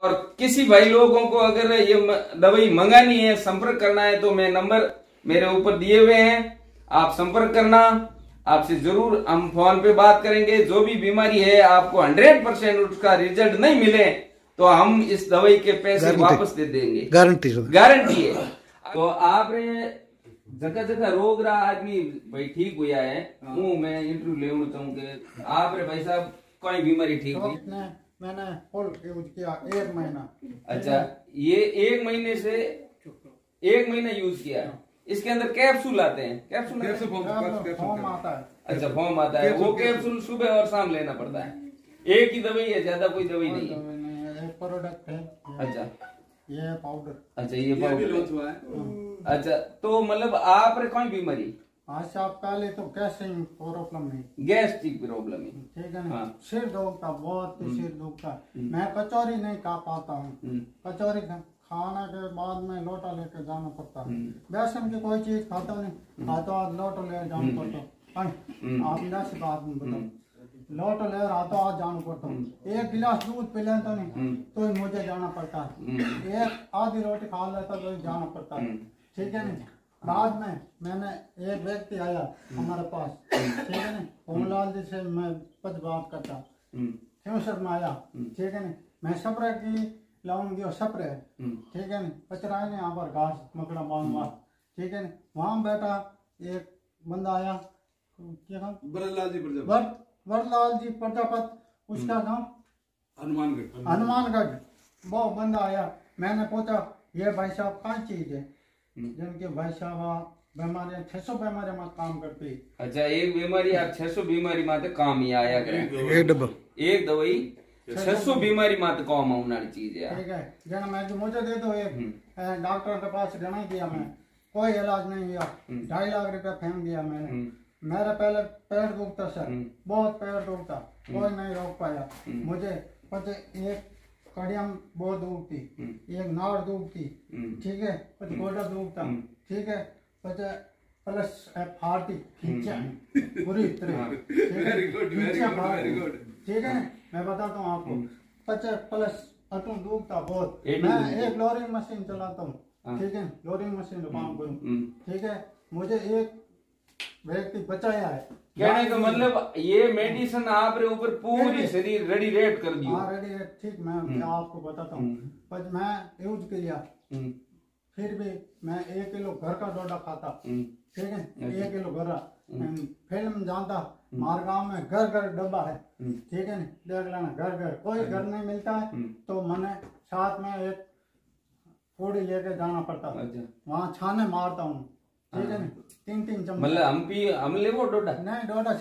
और किसी भाई लोगों को अगर ये दवाई मंगानी है, संपर्क करना है, तो मैं नंबर मेरे ऊपर दिए हुए हैं, आप संपर्क करना। आपसे जरूर हम फोन पे बात करेंगे। जो भी बीमारी है आपको 100% उसका रिजल्ट नहीं मिले तो हम इस दवाई के पैसे वापस दे देंगे, गारंटी है। तो आपने जगह जगह रोग रहा आदमी भाई ठीक हुआ है, वो मैं इंटरव्यू लेना चाहूंगा। आप रे भाई साहब कोई बीमारी ठीक हुई? मैंने फुल यूज किया 1 महीना। अच्छा, ये 1 महीने से 1 महीना यूज किया। इसके अंदर कैप्सूल आते हैं, कैप्सूल फॉर्म आता है। अच्छा, फॉर्म आता है, वो कैप्सूल सुबह और शाम लेना पड़ता है। एक ही दवाई है, ज्यादा कोई दवाई नहीं है। एक प्रोडक्ट है। अच्छा, ये पाउडर। अच्छा, ये पाउडर। अच्छा, तो मतलब आप रे कोई बीमारी? आज आप पहले तो गैसिंग प्रॉब्लम नहीं, गैस्ट्रिक प्रॉब्लम है, ठीक है ना। हाँ। सिर दुखता, बहुत सिर दुखता। मैं कचौरी नहीं खा पाता हूँ। कचौरी खाने के बाद में लोटा लेके जाना पड़ता है। बेसन की कोई चीज खाता नहीं, खाता लोटा ले जाना पड़ता। आप से बात नहीं बताओ, लोटा ले हाथों हाथ जाना पड़ता हूँ। 1 गिलास दूध पी लेता नहीं तो ही मुझे जाना पड़ता है। एक आधी रोटी खा लेता तो ही जाना पड़ता है, ठीक है ना। बाद में मैंने एक व्यक्ति आया हमारे पास, ठीक है ना, ओमलाल जी से मैं कुछ बात करता, क्यों सर में आया, ठीक है ना। मैं स्प्रे की लाऊंगी और स्प्रे, ठीक है ना, पचराए ने यहाँ पर घास मकड़ा बांधवा, ठीक है ना। वहाँ बैठा एक बंदा आया, क्या नाम? वरलाल जी प्रजापत, उसका नाम हनुमानगढ़। वो बंदा आया, मैंने पूछा ये भाई साहब क्या चीज है जिनके भाई साहब बीमारियां 600 बीमारी में काम करती। अच्छा, एक बीमारी आप 600 बीमारी माते काम ही आया करे। एक दवाई 600 बीमारी माते काम आने वाली चीज है, ठीक है। जना मैं जो मुझे दे दो, एक डॉक्टर के पास जमा किया, मैं कोई इलाज नहीं हुआ, 2.5 लाख रुपया फेंक दिया मैंने। मेरा पहले पैर दुखता सर, बहुत पैर दुखता, कोई नहीं रोक पाया मुझे। पचे एक कड़ियम बहुत दुखती, एक नाड़ दुखती, ठीक है, कुछ गोडा दुखता, ठीक है, पचे प्लस फाड़ती खींचा पूरी तरह, ठीक है। मैं बताता हूँ आपको, पचे प्लस अटू दुखता बहुत। मैं एक लोरिंग मशीन चलाता हूँ, ठीक है, लोरिंग मशीन काम करूँ, ठीक है। मुझे एक व्यक्ति बचाया है। कहने का मतलब ये मेडिसिन आप रे ऊपर पूरी शरीर रेडी रेट कर दियो। हाँ, रेडी रेट, ठीक। मैं आपको बताता हूँ, पर मैं यूज किया, फिर भी मैं 1 किलो घर का डोडा खाता, ठीक है, 1 किलो घर। फिल्म जानता, हमारे गाँव में घर घर डब्बा है, ठीक है, देख लेना, घर घर। कोई घर नहीं मिलता है तो मैंने साथ में एक पूड़ी लेके जाना पड़ता, वहाँ छाने मारता हूँ, ठीक है ना, 3-3 चम्मच। मतलब हम ले वो डोडा नहीं, डोडा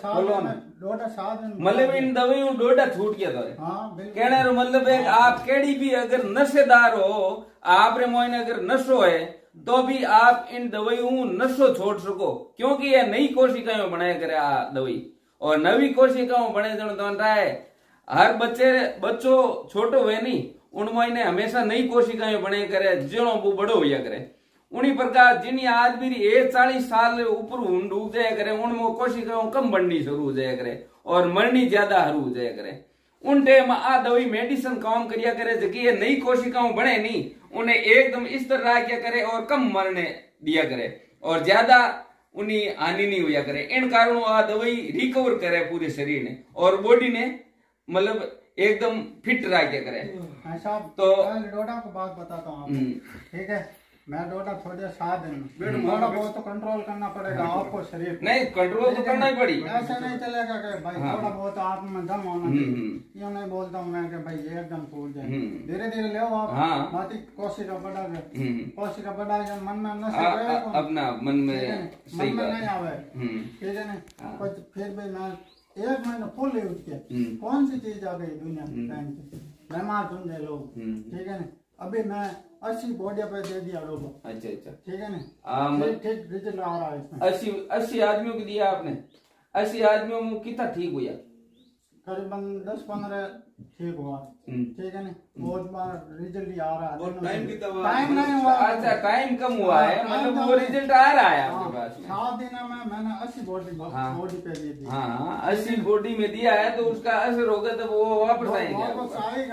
साथ मतलब इन दवाई डोडा छूट गया था। हाँ, बिल्कुल। कहने रो मतलब एक आप केड़ी भी अगर नशेदार हो, आप रे मोइन अगर नशो है तो भी आप इन दवाइयों नशो छोड़ सको, क्योंकि ये नई कोशिकाएं बनाया करे आ दवाई। और नवी कोशिकाओं बने तो है हर बच्चों छोटो हुए नहीं, उनमें हमेशा नई कोशिकाएं बने करे जो वो बड़ो होया करे। उन्हीं प्रकार जिन आदमी 40 साल ऊपर डूब जाया करे, उनमें कोशिकाओं कम बढ़नी शुरू हो जाया करे और मरनी ज्यादा हरू हो जाया करे। उन टाइम आ दवाई मेडिसिन काम करिया करे जबकि ये नई कोशिकाओं बने नहीं, उन्हें एकदम इस तरह क्या करे और कम मरने दिया करे और ज्यादा उन्हें हानि नहीं हुआ करे। इन कारणों आ दवाई रिकवर करे पूरे शरीर ने और बॉडी ने, मतलब एकदम फिट रह क्या करे। तो डोडा को बात बताता हूँ आपको, ठीक है। मैं डोडा थोड़े 7 दिन, थोड़ा बहुत तो कंट्रोल करना पड़ेगा आपको शरीर। नहीं, कंट्रोल तो करना ही पड़ी, ऐसा नहीं चलेगा कि भाई थोड़ा बहुत आप में दम होना चाहिए। यूँ नहीं बोलता हूँ मैं कि भाई एकदम टूट जाए, धीरे धीरे ले आप। माती कोशिका बढ़ा गए, कोशिका बढ़ा गए, मन में नशे अपना मन में नहीं आवे, ठीक है ना। फिर भी मैं 1 महीना फुल यूज किया। कौन सी चीज आ गई दुनिया टाइम से, बीमार सुन लोग, ठीक है ना। अभी मैं 80 बॉडी पे दे दिया लोगों। अच्छा, ठीक है ना, ठीक रिजल्ट आ रहा है इसमें। 80 आदमियों को दिया आपने? 80 आदमियों में कितना ठीक हुआ? करीबन 10-15 ठीक हुआ, ठीक है ना। बहुत बार रिजल्ट आ रहा है। टाइम नहीं हुआ। अच्छा, टाइम कम हुआ है, मतलब वो रिजल्ट आ रहा है आपके पास। 7 दिन में मैंने 80 बॉडी पे दे दी। हाँ, 80 बॉडी में दिया है तो उसका असर होगा तो वो वापस आएगा।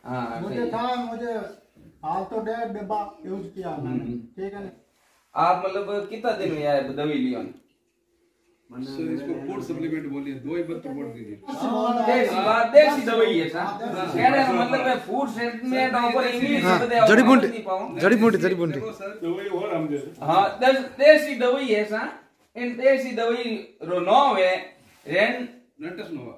हाँ, मुझे सही। था, मुझे हाल तो 1.5 डिब्बा यूज किया मैंने, ठीक है ना। आप मतलब कितना दिन में यार दवाई लियो ने? सर इसको फूड सप्लीमेंट बोलिए, दो ही पत्र बोल दीजिए। देसी दवाई है सा कहने का मतलब है फूड सेटमेंट ऊपर इंग्लिश में बताया जड़ी बूटी देखो सर दवाई और हम दे हां देसी दवाई है सा इन देसी दवाई रो नाम है रेंटस नोवा,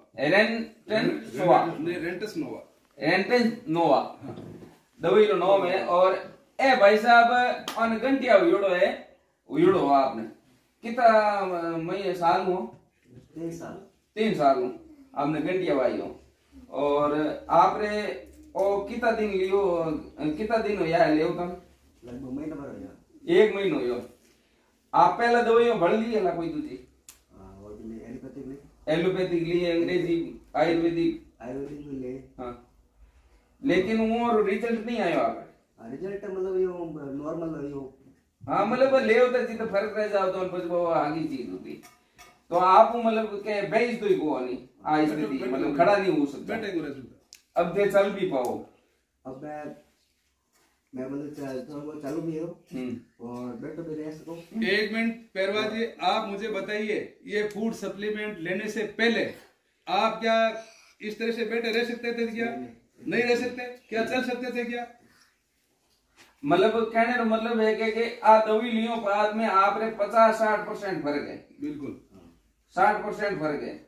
रेंटस नोवा, रेंटस नोवा दवाई रो नाम है। और ए भाई साहब अन घंटिया उड़ो आपने कितना महीने साल हो? 3 साल हो आपने घंटिया भाई हो। और आपने ओ कितना दिन लियो, कितना दिन हो यार लियो तुम? लगभग महीना भर हो गया। 1 महीनो हो। आप पहला दवाइयों भर ली है ना कोई दूसरी? और भी एलोपैथिक ले, एलोपैथिक ली, अंग्रेजी, आयुर्वेदिक भी ले। हाँ, लेकिन वो रिजल्ट नहीं आयो आप? रिजल्ट मतलब यो नॉर्मल यो। हाँ मतलब ले होता जी तो फर्क रह जाओ तो फिर वो आगे चीज होती। तो आप मतलब के बेच तो ही को नहीं आ स्थिति मतलब खड़ा नहीं हो सकता, बैठे को रहता। अब दे चल भी पाओ। अब मैं मतलब चालू भी हो और बैठो भी रह सको। एक मिनट पैरवा जी, आप मुझे बताइए ये फूड सप्लीमेंट लेने से पहले आप क्या इस तरह से बैठे रह सकते थे क्या? नहीं रह सकते? क्या चल सकते थे क्या? मतलब कहने का मतलब है कि आ दवाई लियो बाद में आपने 50-60% फर्क है। बिल्कुल 60% फर्क है।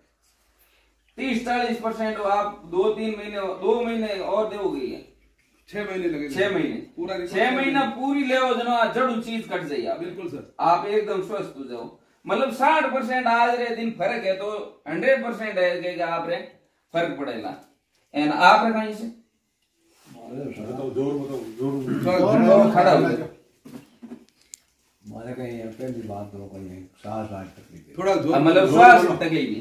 30-40% आप 2-3 महीने 2 महीने और दोगे। 6 महीने लगे। 6 महीने पूरा 6 महीना पूरी ले जड़ू चीज कट जाइए। बिल्कुल सर, आप एकदम स्वस्थ हो जाओ। मतलब 60% आज रे दिन फर्क है तो 100% है कि आप रे फर्क पड़ेगा। एंड आप रे कहीं से बताओ जोर खड़ा हो जाओ। मारे कहीं पहली बात तो कहीं सांस तकलीफ थोड़ा जोर मतलब श्वास तकेगी।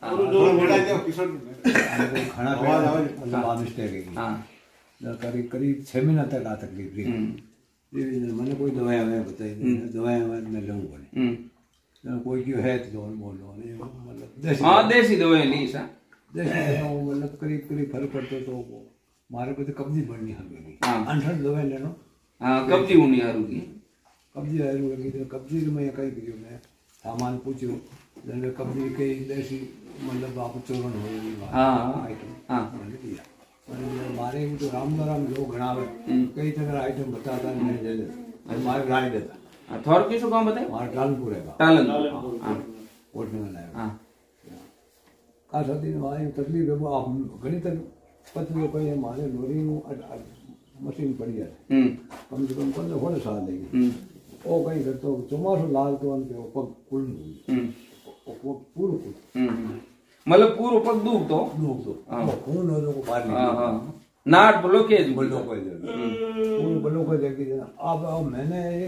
खाना पीना मिस्टेक है। करीब करीब 6 महीना तक आ तकलीफ रही। मैंने कोई दवाएं बताई नहीं, दवाएं मैं लूँ बोले कोई क्यों है तो बोल लो मतलब देसी दवाई ली सा मतलब करीब करीब फर्क पड़ते तो मारे को तो कब्जी बढ़नी हल्की अनठन दवाई लेनो। कब्जी होनी हारूगी, कब्जी हारूगी तो कब्जी में कहीं भी मैं सामान पूछो जैसे कब्जी के देसी मतलब आप चूरण हो मैंने दिया मारे तो राम लोग गणावे कई तरह आइटम बताता नहीं दे दे मारे गाड़ी देता थोड़ा किसको काम बताए? मारे टालनपुर है कोट में लाया का साथी हमारी तकलीफ है वो आप घनी तक पत्नी कोई हमारे लोरी मशीन पड़ी है कम से कम 15 साल लेगी वो कहीं करते चुमासो लाल तो उनके ऊपर कुल पूरा मतलब पूरा पग दूब तो खून हो को बाहर नाट ब्लॉकेज पूरा ब्लॉकेज देखी अब मैंने एक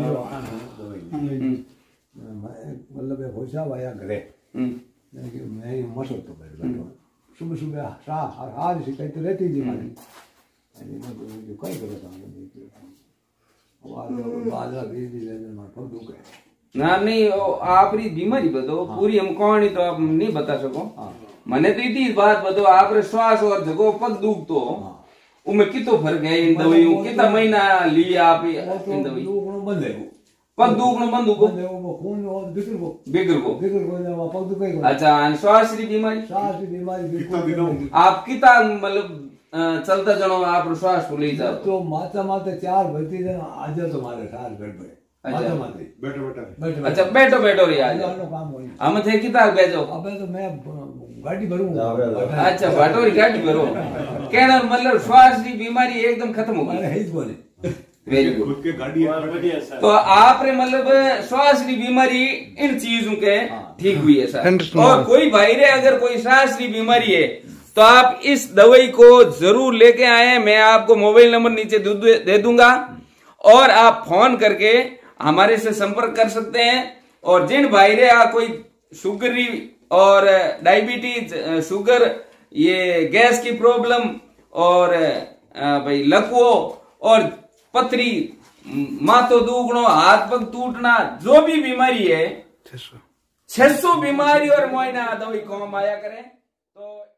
मतलब होशा आया घरे मैं मसो तो बैठो सुबह सुबह आज शिकायत तो रहती थी हमारी जो कहीं करता ना नहीं आपरी बीमारी बताओ पूरी हम कौन तो आप नहीं बता सको। मैंने तो इतनी बात बताओ आप श्वास और जगह पग दुख तो उनमें कितो फर्क है इन दवाइयों कितना महीना लिए आप इन दवाई बंद है पग दुखनो बंद को खून और बिगर को पग दुखे अच्छा श्वास की बीमारी आप कितना मतलब चलता जनो आप श्वास को ले जाओ तो माता माता 4 बजती है आज तो मारे सार गड़बड़े माता माता अच्छा बैठो रे आज हम थे कितना भेजो अबे तो मैं गाड़ी भरूंगा अच्छा भटोरी गाड़ी भरो कहना मतलब श्वास की बीमारी एकदम खत्म हो गई है ही बोले वेरी गुड। तो आपने मतलब श्वास की बीमारी इन चीजों के ठीक हुई है सर। और कोई भाई रे अगर कोई श्वास की बीमारी है तो आप इस दवाई को जरूर लेके आए। मैं आपको मोबाइल नंबर नीचे दे दूंगा और आप फोन करके हमारे से संपर्क कर सकते हैं। और जिन भाई रे कोई शुगर और डायबिटीज शुगर ये गैस की प्रॉब्लम और भाई लकवो और पथरी माथो दुखनो हाथ पग टूटना जो भी बीमारी है 600 बीमारी और मोइना दवाई काम आया करे तो